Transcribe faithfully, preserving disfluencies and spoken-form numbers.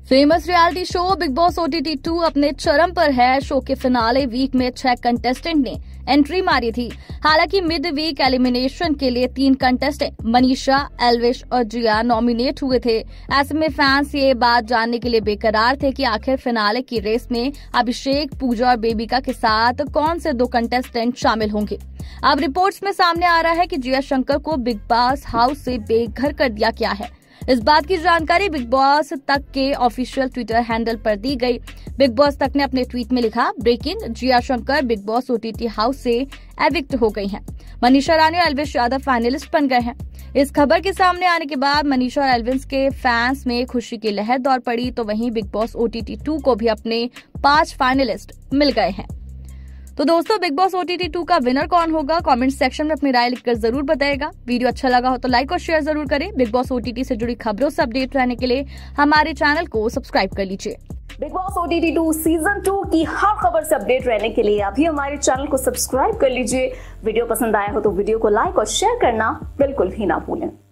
Famous reality show Bigg Boss OTT two अपने चरम पर है। शो के फिनाले वीक में छह कंटेस्टेंट ने एंट्री मारी थी। हालांकि मिड वीक एलिमिनेशन के लिए तीन कंटेस्टेंट मनीषा, एल्विश और जिया नॉमिनेट हुए थे। ऐसे में फैंस ये बात जानने के लिए बेकरार थे कि आखिर फिनाले की रेस में अभिषेक, पूजा और बेबिका के साथ कौन से दो कंटेस्टेंट शामिल होंगे। अब रिपोर्ट्स में सामने आ रहा है कि जिया शंकर को बिग बॉस हाउस से बेघर कर दिया गया है। इस बात की जानकारी बिग बॉस तक के ऑफिशियल ट्विटर हैंडल पर दी गई। बिग बॉस तक ने अपने ट्वीट में लिखा, breaking, Jiya Shankar Bigg Boss OTT house से एविक्ट हो गई हैं। मनीषा रानी और एल्विश यादव फाइनलिस्ट बन गए हैं। इस खबर के सामने आने के बाद मनीषा और एल्विश के फैंस में खुशी की लहर दौड़ पड़ी, तो वहीं बिग बॉस ओटीटी टू को भी अपने पांच फाइनलिस्ट मिल गए हैं। तो दोस्तों, बिग बॉस ओटीटी टू का विनर कौन होगा, कमेंट सेक्शन में अपनी राय लिखकर जरूर बताएगा। वीडियो अच्छा लगा हो तो लाइक और शेयर जरूर करें। बिग बॉस ओटीटी से जुड़ी खबरों से अपडेट रहने के लिए हमारे चैनल को सब्सक्राइब कर लीजिए। Bigg Boss OTT two season two की हर खबर से अपडेट रहने के लिए अभी हमारे चैनल को सब्सक्राइब कर लीजिए। वीडियो पसंद आया हो तो वीडियो को लाइक और शेयर करना बिल्कुल भी ना भूलें।